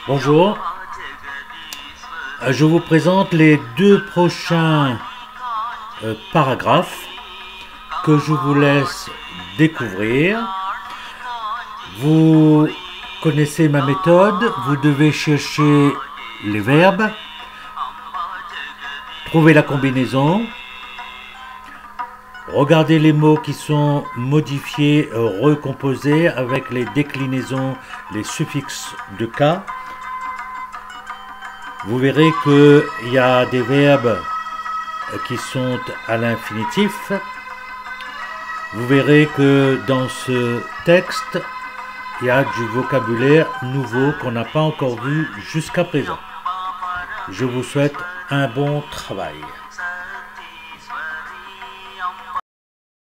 Bonjour, je vous présente les deux prochains paragraphes que je vous laisse découvrir. Vous connaissez ma méthode, vous devez chercher les verbes, trouver la combinaison, regardez les mots qui sont modifiés, recomposés avec les déclinaisons, les suffixes de cas. Vous verrez qu'il y a des verbes qui sont à l'infinitif. Vous verrez que dans ce texte, il y a du vocabulaire nouveau qu'on n'a pas encore vu jusqu'à présent. Je vous souhaite un bon travail.